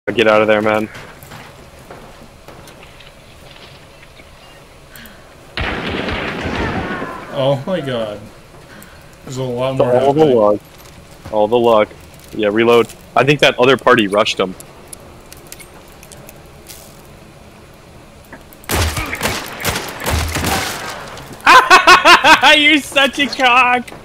Get out of there, man. Oh my god. There's a lot more All the luck. All the luck. Yeah, reload. I think that other party rushed him. You're such a cock!